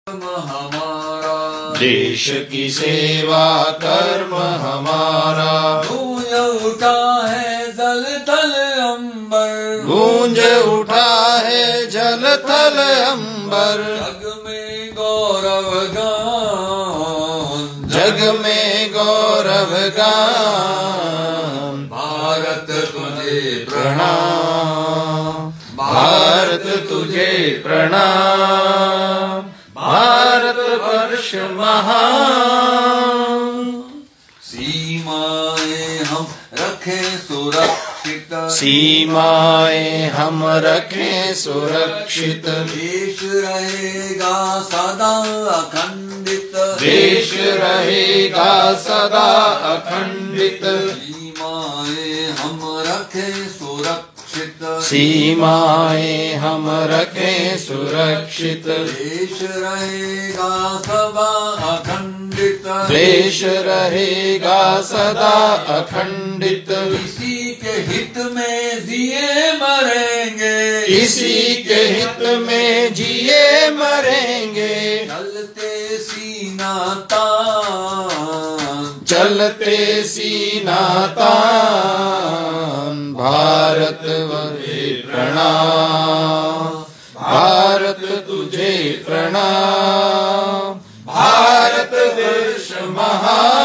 हमारा, देश की सेवा कर्म हमारा। गूंज उठा है जल थल अंबर, गूंज उठा है जल थल अंबर। जग में गौरव गान, जग में गौरव गान। भारत तुझे प्रणाम, भारत तुझे प्रणाम। भारत वर्ष महान। सीमाएं हम रखें सुरक्षित, सीमाएं हम रखें सुरक्षित। देश रहेगा सदा अखंडित, देश रहेगा सदा अखंडित। सीमाएं हम रखें सुरक्षित, सीमाएं हम रखें सुरक्षित। देश रहेगा सदा अखंडित, देश रहेगा सदा अखंडित। इसी के हित में जिए मरेंगे, इसी के हित में जिए मरेंगे। चलते सीना तान, चलते सीना तान। भारत तुझे प्रणाम, भारत तुझे प्रणाम। भारत वर्ष महान।